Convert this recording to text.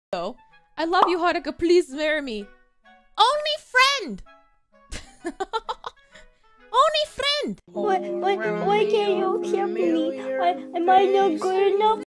I love you, Haruka. Please marry me. Only friend. Only friend. Why can't you accept me? Am I not good enough?